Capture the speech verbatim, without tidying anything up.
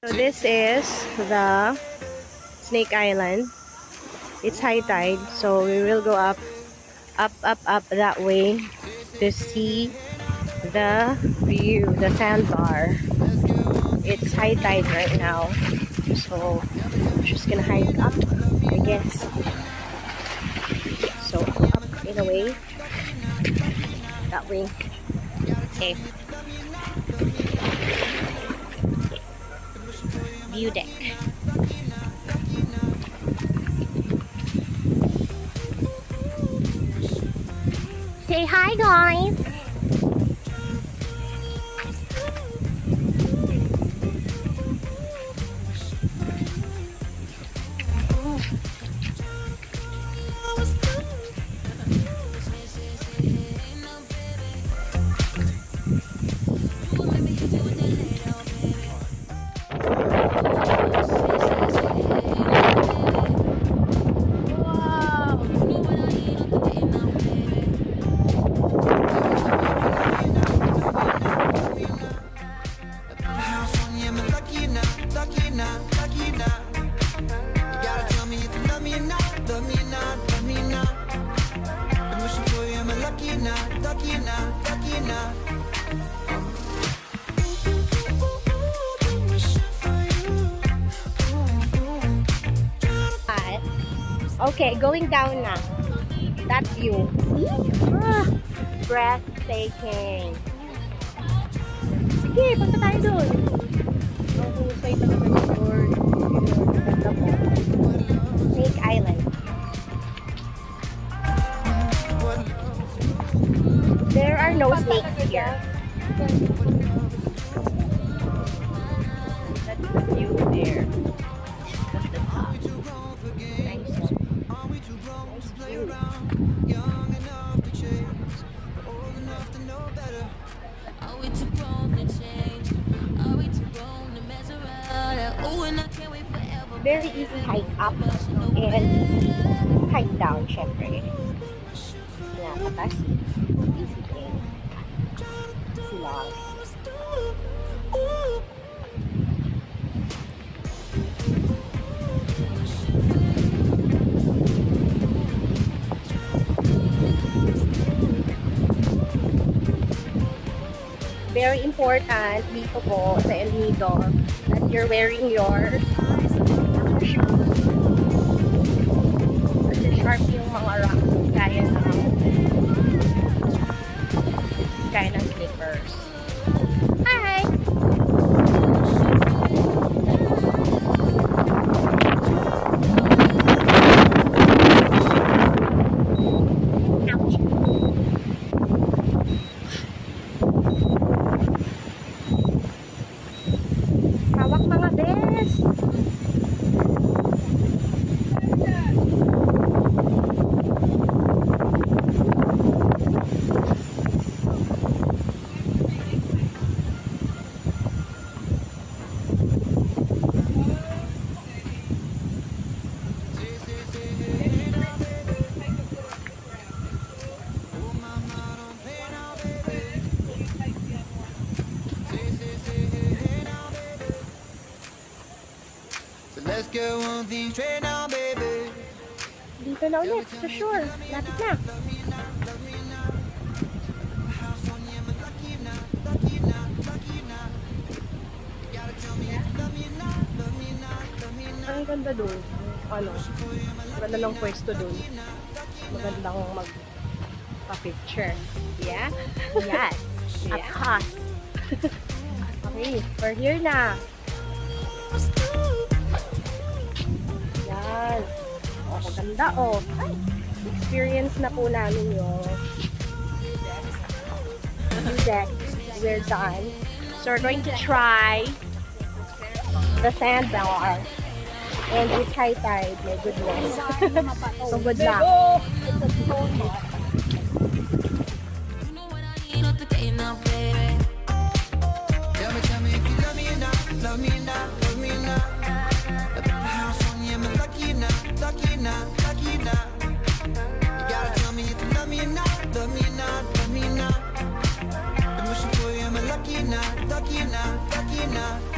So this is the Snake Island. It's high tide, so we will go up, up, up, up that way to see the view, the sandbar. It's high tide right now, so I'm just gonna hike up, I guess. So up in a way, that way. Okay. View deck. Say hi, guys. Okay, going down na. That view. See? Ah, breathtaking. Sige, punta tayo doon. Ang husay talaga ng Lord. Ganda po. Snake Island. There are no snakes here. That's the view there. That's the top. Nice. Nice view. Very easy hike up and hike down, syempre. Yeah, patas. Easy thing. Easy lang. Very important dito po sa El Nido that you're wearing your shoes. Kasi sharp yung mga rocks kaya ng kaya ng slippers. Hi! Let's go on the train now, baby. Dito na ulit, sa shore. Lapit na. Ang ganda doon. Ano? Maganda ng pwesto doon. Magandang magpa-picture. Yeah? Yes. At hot. Okay, we're here na. Yan. Oh, maganda oh. Experience na po namin yung view deck. We're done. So we're going to try the sandbar. And it's high tide. My goodness. So good luck. Lucky now, lucky now, lucky now.